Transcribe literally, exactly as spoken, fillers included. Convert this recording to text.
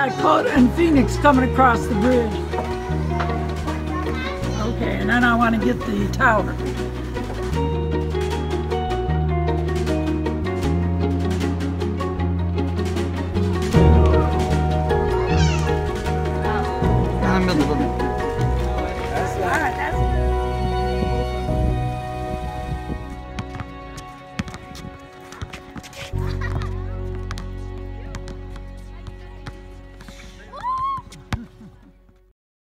Dakota and Phoenix coming across the bridge. Okay, and then I want to get the tower.